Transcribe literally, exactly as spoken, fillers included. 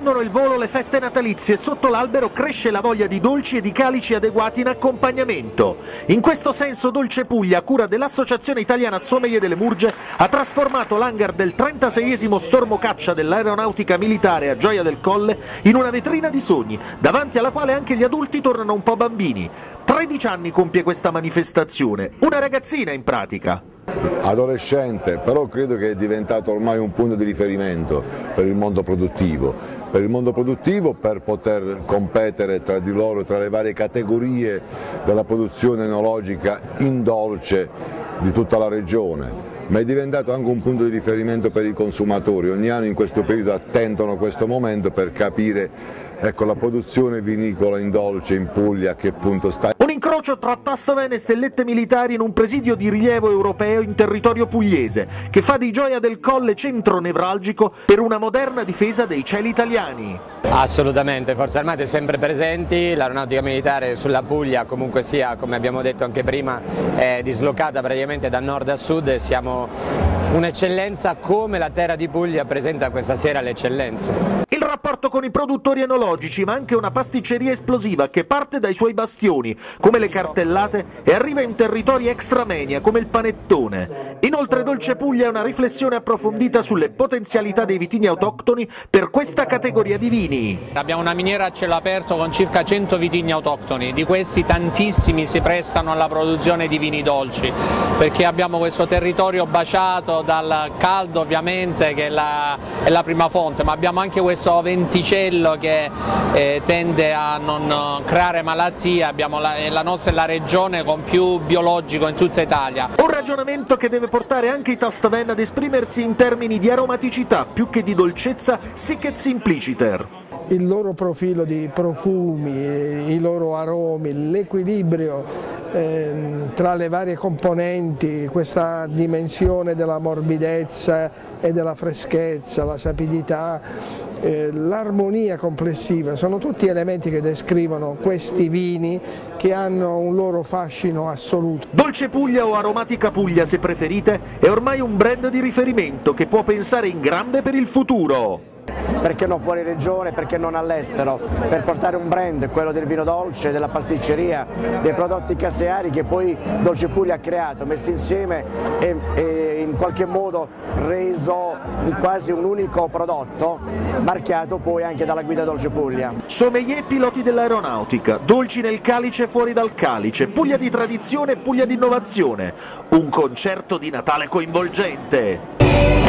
Prendono il volo le feste natalizie e sotto l'albero cresce la voglia di dolci e di calici adeguati in accompagnamento. In questo senso Dolce Puglia, a cura dell'Associazione Italiana Sommelier delle Murge, ha trasformato l'hangar del trentaseiesimo stormocaccia dell'aeronautica militare a Gioia del Colle in una vetrina di sogni, davanti alla quale anche gli adulti tornano un po' bambini. tredici anni compie questa manifestazione, una ragazzina in pratica. Adolescente, però credo che è diventato ormai un punto di riferimento per il mondo produttivo, per il mondo produttivo per poter competere tra di loro, tra le varie categorie della produzione enologica in dolce di tutta la regione, ma è diventato anche un punto di riferimento per i consumatori. Ogni anno in questo periodo attendono questo momento per capire, ecco, la produzione vinicola in dolce in Puglia a che punto sta. Un incrocio tra Tastavene e stellette militari in un presidio di rilievo europeo in territorio pugliese, che fa di Gioia del Colle centro nevralgico per una moderna difesa dei cieli italiani. Assolutamente, Forze Armate sempre presenti, l'aeronautica militare sulla Puglia comunque sia, come abbiamo detto anche prima, è dislocata praticamente da nord a sud e siamo un'eccellenza come la terra di Puglia presenta questa sera l'eccellenza. Il rapporto con i produttori enologici, ma anche una pasticceria esplosiva che parte dai suoi bastioni, come le cartellate, e arriva in territori extramenia, come il panettone. Inoltre Dolce Puglia è una riflessione approfondita sulle potenzialità dei vitigni autoctoni per questa categoria di vini. Abbiamo una miniera a cielo aperto con circa cento vitigni autoctoni, di questi tantissimi si prestano alla produzione di vini dolci, perché abbiamo questo territorio baciato dal caldo ovviamente, che è la, è la prima fonte, ma abbiamo anche questo venticello che eh, tende a non creare malattie. Abbiamo la, la nostra è la regione con più biologico in tutta Italia. Un ragionamento che deve portare anche i Tastavenne ad esprimersi in termini di aromaticità più che di dolcezza, sic et simpliciter. Il loro profilo di profumi, i loro aromi, l'equilibrio eh, tra le varie componenti, questa dimensione della morbidezza e della freschezza, la sapidità, eh, l'armonia complessiva, sono tutti elementi che descrivono questi vini che hanno un loro fascino assoluto. Dolce Puglia o Aromatica Puglia, se preferite, è ormai un brand di riferimento che può pensare in grande per il futuro. Perché non fuori regione, perché non all'estero, per portare un brand, quello del vino dolce, della pasticceria, dei prodotti caseari che poi Dolce Puglia ha creato, messi insieme e, e in qualche modo reso quasi un unico prodotto, marchiato poi anche dalla guida Dolce Puglia. Sommelier piloti dell'aeronautica, dolci nel calice e fuori dal calice, Puglia di tradizione e Puglia di innovazione, un concerto di Natale coinvolgente.